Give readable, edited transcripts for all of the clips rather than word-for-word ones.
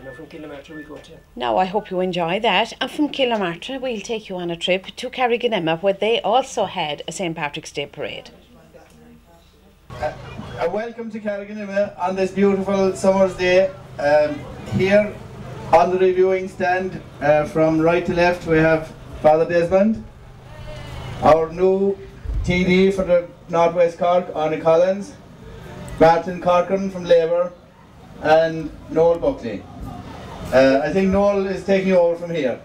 Now from Killamartyr we go to. Now I hope you enjoy that. And from Killamartyr we'll take you on a trip to Carriganimma, where they also had a St. Patrick's Day parade. Welcome to Carriganimma on this beautiful summer's day. Here on the reviewing stand, from right to left, we have Father Desmond, our new TD for the Northwest Cork, Anna Collins, Martin Corcoran from Labour, and Noel Buckley. I think Noel is taking over from here.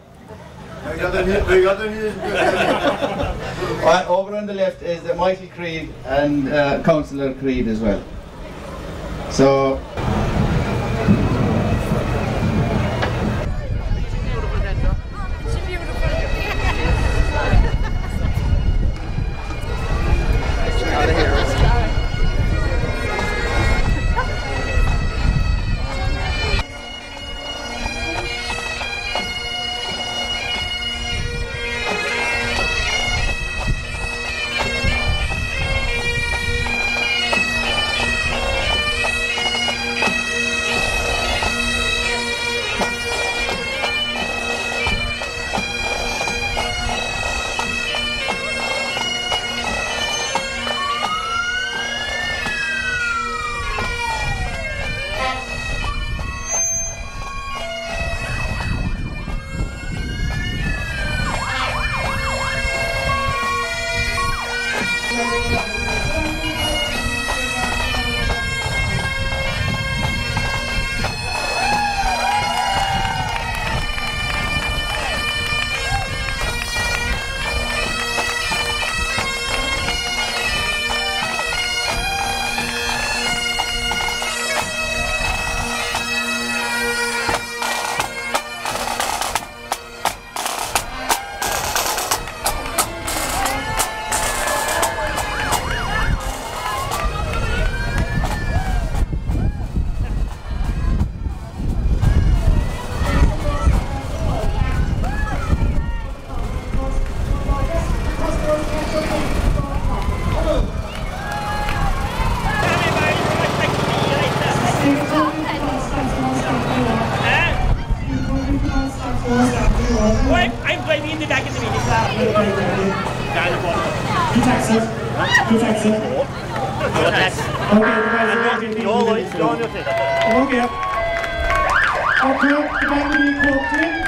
Over on the left is Michael Creed and Councillor Creed as well. So. I'm blaming the back in the meeting. Two taxis. Two taxis. Okay, okay. Okay, the back of the meeting.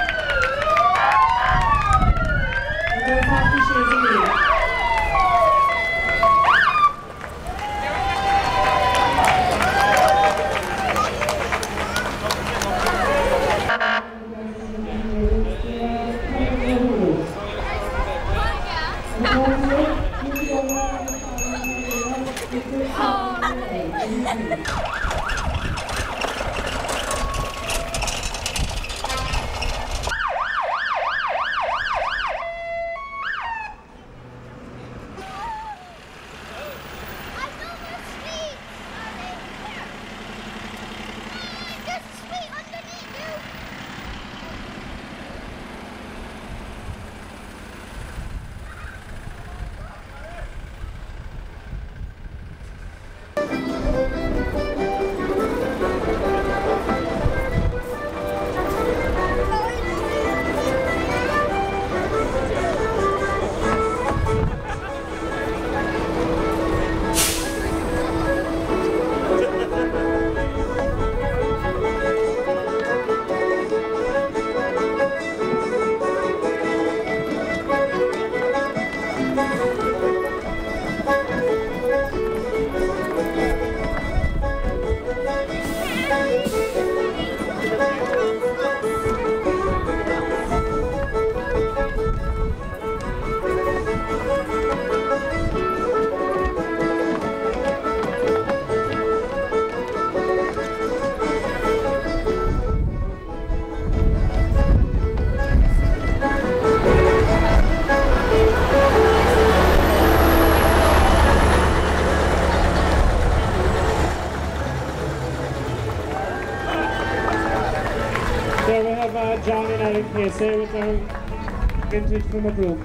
There we have John and Eric here with their vintage from a group.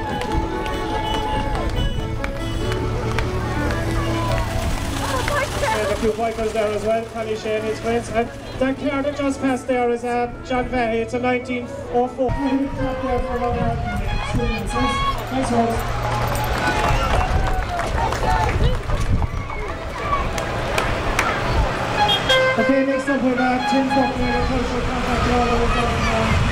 Oh my God! and a few bikers there as well, Connie Shane, his friends. And that car that just passed there is John Vahey, it's a 1904. Thanks, folks. Okay, next up we have Tim Faulkner, a cultural contact all over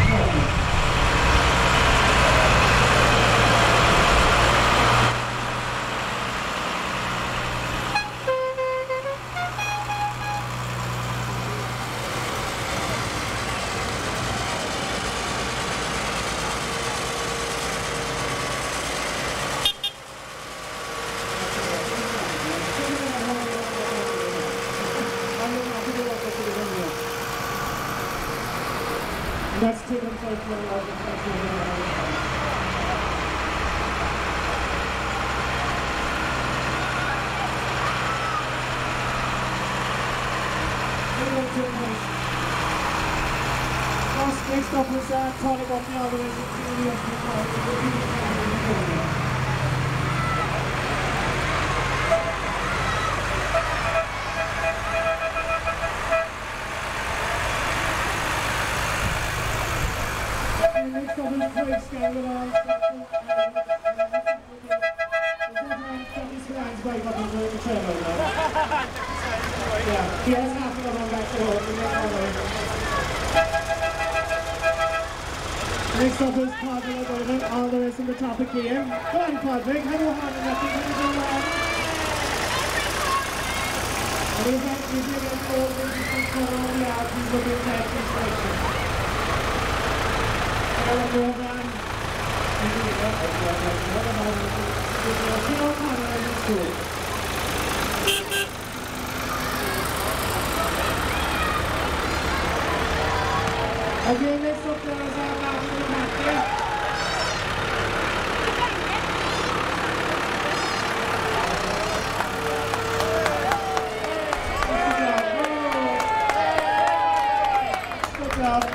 that's taken place for a lot of next up is Tony Botniano. Next up is Craig Scanlon. Yeah, he has half of them back to home. Next up is Padraig O'Donovan, all the rest of the topic here. Go on, Padraig, how do you have it? And he's actually giving all the different color out, he's looking at his selection. Again, next up there is our Martin McCarthy. Good job.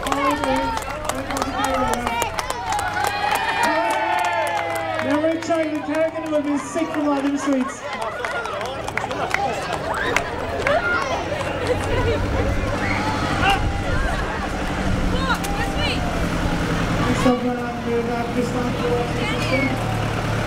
Never tried to carry it, will be sick from all them sweets. So we're not this one for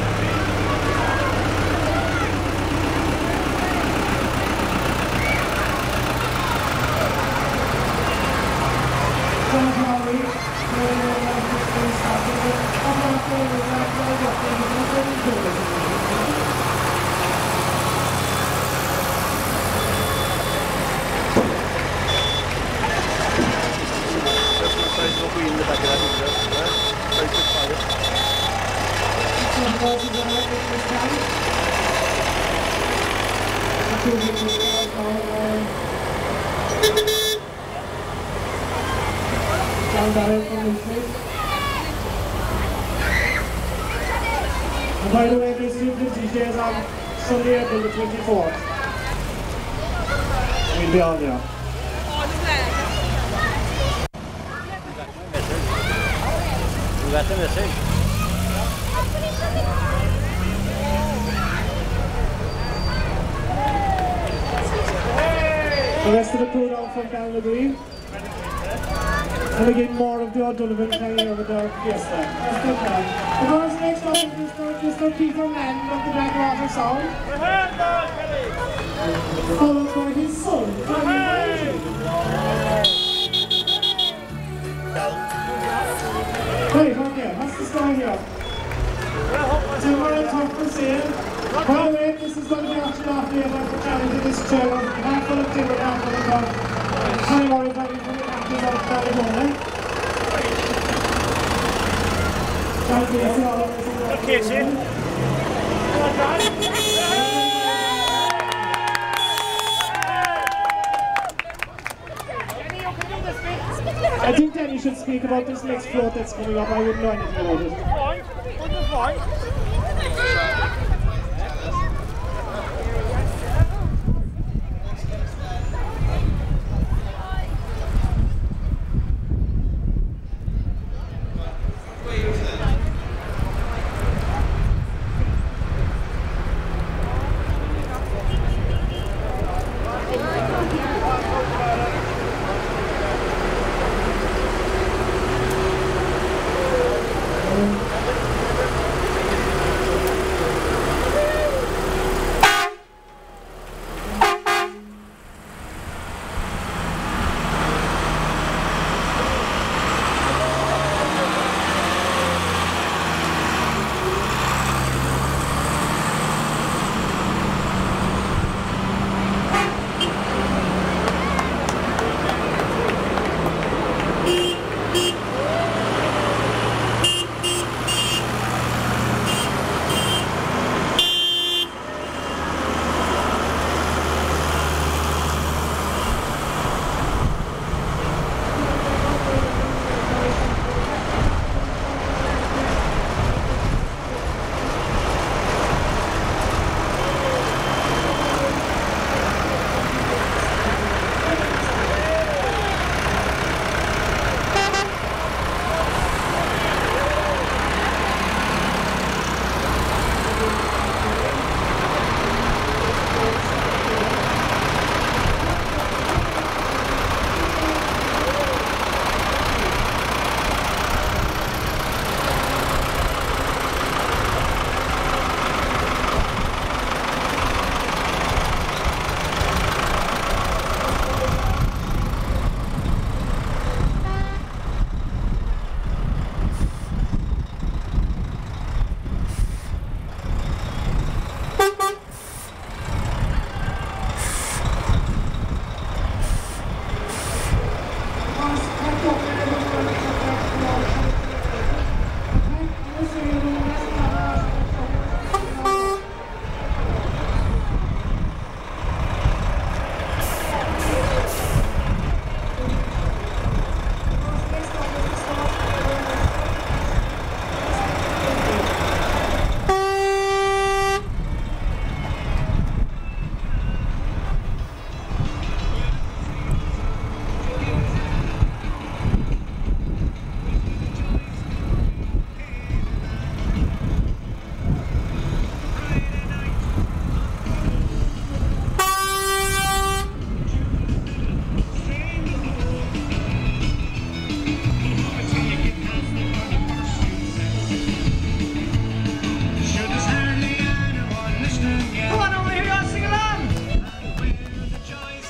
And by the way, this vintage day is on Sunday, April the 24th. We'll be on there. You got the message? The rest of the crew down from down the green. And again, more of the O'Donovan carrying over their fiesta. That's good man. Of course, next up is Mr. Peter Land of the Blackwater Sound. Followed by his son, Hey, come here. What's the story here? Tomorrow, talk for sale. By the way, this is going to be auctioned off here for challenging this chair. Half full of timber, half full of gun. Time more inviting for the captains of California. Okay, see? I think Danny should speak about this next float that's coming up. I wouldn't know anything about it. Fine.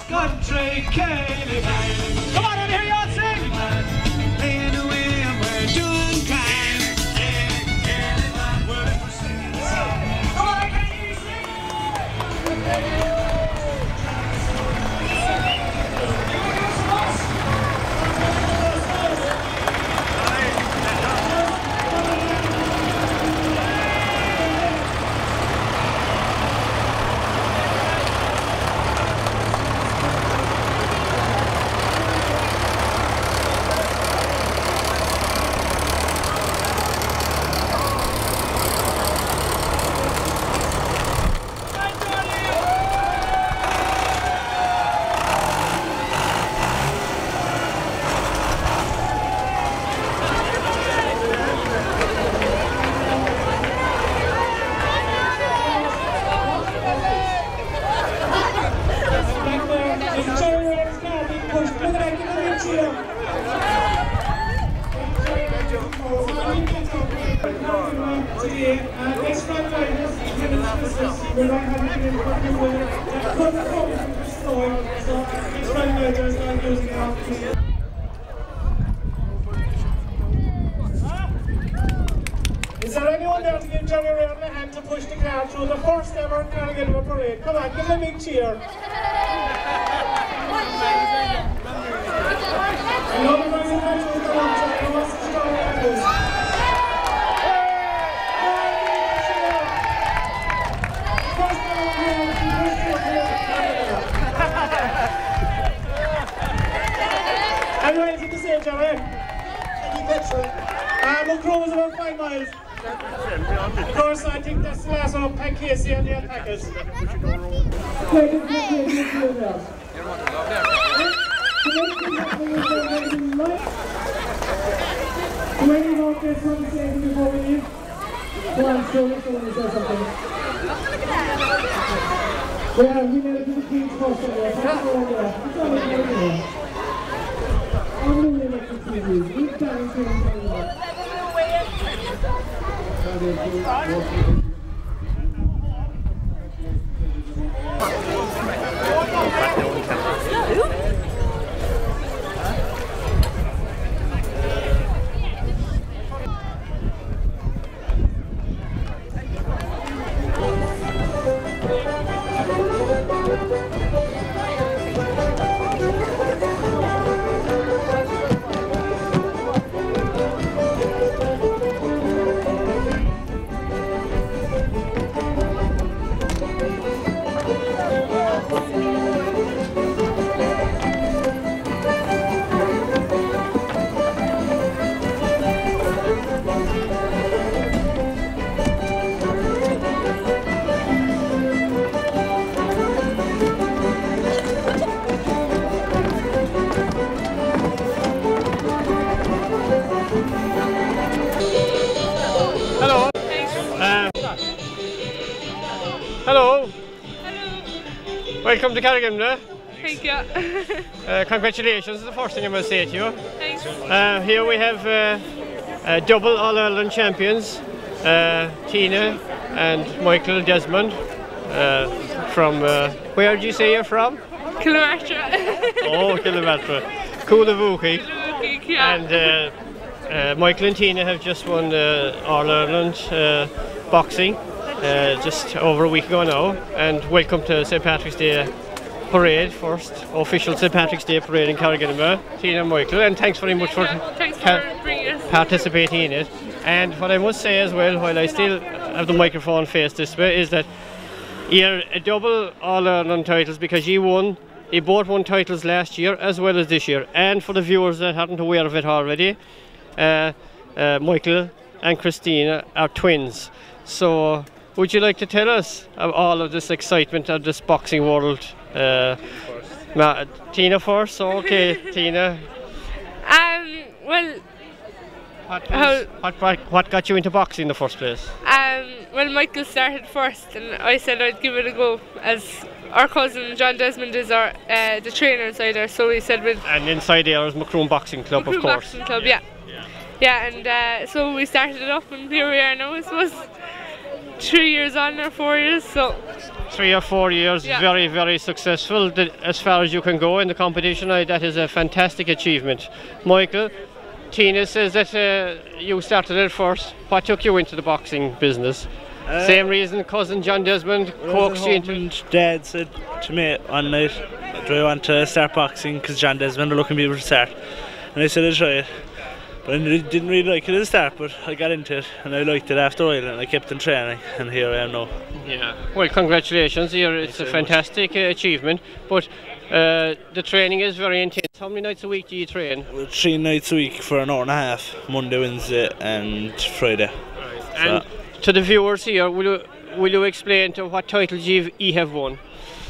country, Kelly man. Come on, let me hear you all sing. Playing away and we're doing kind. Kelly man, we're for singing. Come on, I can't hear you sing. Is there anyone there to give Johnny Ray a hand to push the crowd through the first ever Carrigan parade? Come on, give him a big cheer. Another nice attention to the launch. Who wants to join the Are you ready to say, Johnny? Mulcrow was about 5 miles. Of course, I think that's the last one of Pat Casey and the alpacas. Do any of this want to say anything before we leave? Go on, Stuart, so let me say something. Yeah, we made it to the Queen's first of all. Thanks for all that. It's all okay. I'm going to make it to you. We've done it. Hello. Welcome to Carrigan. Thank you. Congratulations is the first thing I must say to you. Thanks. Here we have double All-Ireland champions, Tina and Michael Desmond, from, where did you say you're from? Killamatra. Oh, Killamatra. Coolavuki. Yeah. And Michael and Tina have just won All-Ireland boxing just over a week ago now. And welcome to St. Patrick's Day parade, first official St. Patrick's Day parade in Carriganima, Tina and Michael, and thanks very much for bringing us. participating in it. And what I must say as well, while I still have the microphone faced this way, is that you're a double All-Ireland titles because you both won titles last year as well as this year. And for the viewers that aren't aware of it already, Michael and Christina are twins. So would you like to tell us of all of this excitement of this boxing world? Tina first, okay. Tina. Well, what got you into boxing in the first place? Well, Michael started first, and I said I'd give it a go, as our cousin John Desmond is the trainer inside there, so we said we'd... And inside there is Macroom Boxing Club, of course. Boxing Club, yeah. Yeah, and so we started it up, and here we are now, I suppose. 3 years on or 4 years, so 3 or 4 years, Yeah. very, very successful. As far as you can go in the competition, that is a fantastic achievement. Michael, Tina says that you started it first. What took you into the boxing business? Same reason cousin John Desmond coaxed you into it? Dad said to me one night, do I want to start boxing, because John Desmond are looking for people to start. And I said I'd try it. But I didn't really like it at the start, but I got into it and I liked it after a while, and I kept on training, and here I am now. Yeah. Well, congratulations. It's a fantastic achievement. But the training is very intense. How many nights a week do you train? 3 nights a week for an hour and a half, Monday, Wednesday and Friday. And to the viewers here, will you explain to what titles you have won?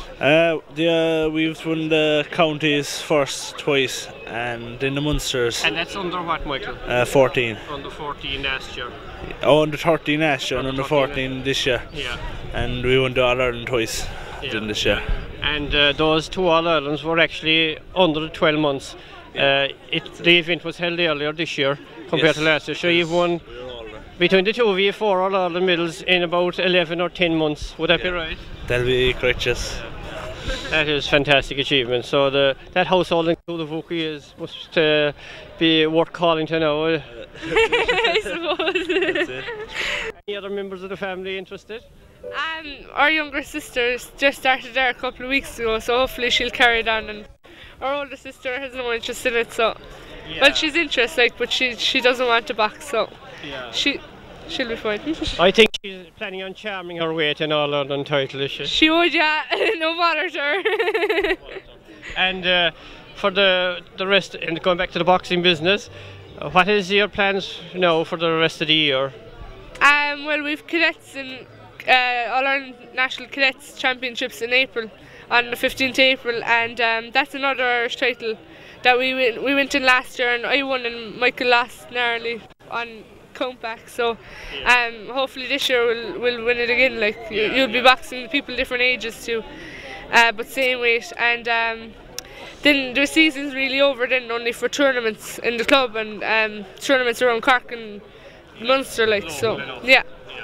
We've won the counties first twice, and then the Munsters. And that's under what, Michael? 14. Under 14 last year. Oh, under 13 last year and under 14 this year. Yeah. And we won the All Ireland twice this year. And those 2 All Irelands were actually under the 12 months. The event was held earlier this year compared to last year. So you've won between the two of you 4 All Ireland medals in about 11 or 10 months. Would that be right? That'll be correct, yes. That is fantastic achievement. So that household in Coolavookee must be worth calling to now. I suppose. Any other members of the family interested? Our younger sister just started there a couple of weeks ago, so hopefully she'll carry it on. And our older sister has no interest in it, so well, she's interested, but she doesn't want to box, so she'll be fine. I think she's planning on charming her way to an All Ireland title, is she? She would, yeah. No bother to her. And for the rest, and going back to the boxing business, what is your plans now for the rest of the year? Well, we've cadets in All Ireland National Cadets Championships in April, on the 15th of April, and that's another Irish title that we went in last year, and I won and Michael lost narrowly on countback. So hopefully this year we'll win it again. Like you'll be boxing people different ages too, but same weight. And then the season's really over then, only for tournaments in the club and tournaments around Cork and Munster, like, so yeah.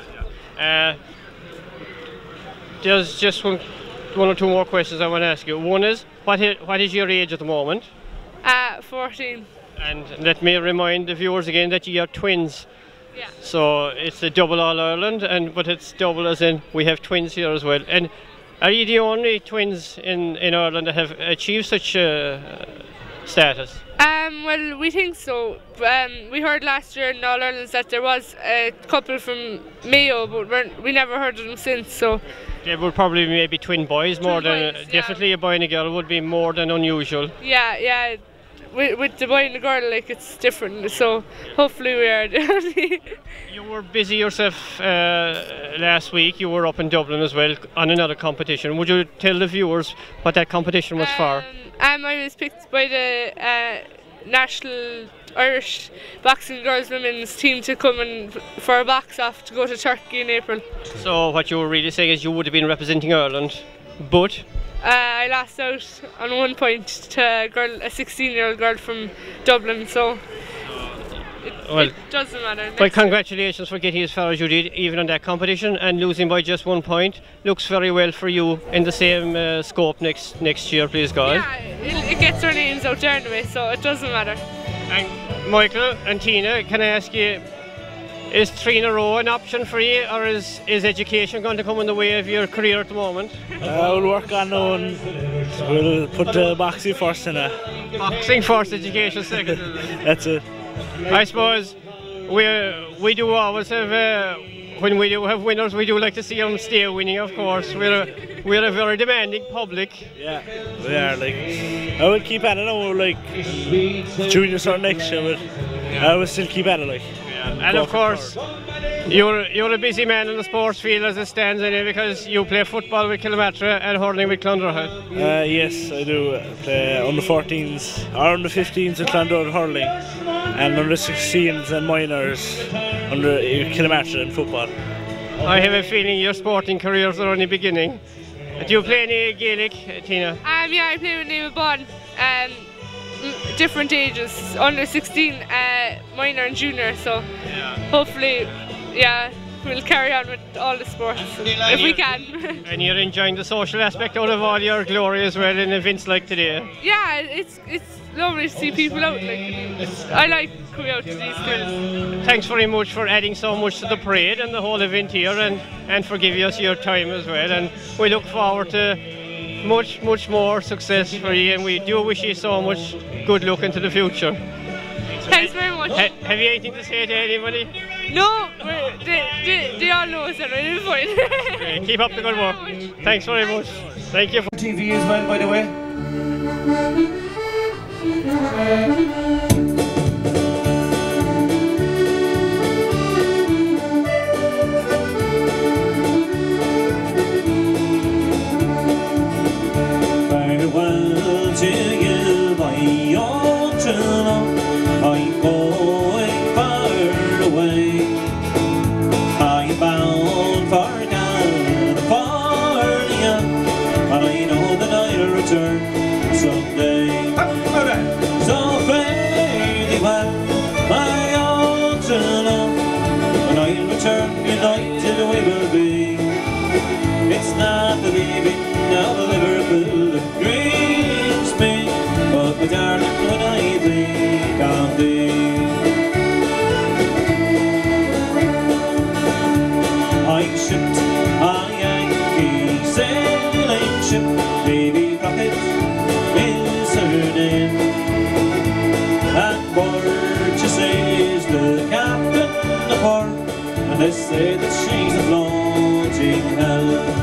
There's just one or two more questions I want to ask you. One is, what is your age at the moment? 14. And let me remind the viewers again that you are twins. Yeah. So it's a double All Ireland, but it's double as in we have twins here as well. And are you the only twins in Ireland that have achieved such status? Well, we think so. We heard last year in All Irelands that there was a couple from Mayo, but we never heard of them since. So they would probably maybe twin boys more than boys, definitely a boy and a girl would be more than unusual. Yeah. With the boy and the girl, like, it's different. So hopefully we are. You were busy yourself last week. You were up in Dublin as well on another competition. Would you tell the viewers what that competition was for? I was picked by the National Irish Boxing Girls Women's team to come and for a box off to go to Turkey in April. So what you were really saying is you would have been representing Ireland, but I lost out on 1 point to a 16-year-old girl from Dublin, so it doesn't matter. Well, congratulations for getting as far as you did, even on that competition, and losing by just 1 point. Looks very well for you in the same scope next year, please God. Yeah, it gets our names out there anyway, so it doesn't matter. And Michael and Tina, can I ask you, is 3 in a row an option for you, or is education going to come in the way of your career at the moment? We'll work on one. We'll put boxing first in it. Boxing first, education second. That's it. I suppose we do always have, when we do have winners, we do like to see them stay winning, of course. We're a very demanding public. Yeah, we are. Like, I would keep at it now, like junior start next year, but I would still keep at it, like. And of course, you're a busy man in the sports field as it stands anyway, because you play football with Kilmatra and hurling with Clonderhead. Yes, I do. I play under 14s or under 15s in Clonderhead hurling, and under 16s and minors under Kilmatra in football. I have a feeling your sporting careers are only beginning. Do you play any Gaelic, Tina? Yeah, I play with Naval Bond. Different ages, under 16, minor and junior, so hopefully, yeah, we'll carry on with all the sports if we can. And you're enjoying the social aspect out of all your glory as well in events like today. Yeah, it's lovely to see people out. I like going out to these things. Thanks very much for adding so much to the parade and the whole event here, and for giving us your time as well. And we look forward to much more success for you, and we do wish you so much good luck into the future. Thanks very much. Have you anything to say to anybody? No, they all know us and we're fine. Okay, keep up the good work. Thanks very much. Thank you. TV as well, by the way. Farewell to you, my old true love. I'm going far away. I'm bound for California, and I know that I'll return someday. So fare thee well, my old true love, and I'll return, united we will be. It's not the leaving of Liverpool that grieves me, but my darling, when I think of thee, I'm shipped on a Yankee sailing ship. Baby Crockett is her name, and Burgess is the captain of her, and they say that she's a floating hell.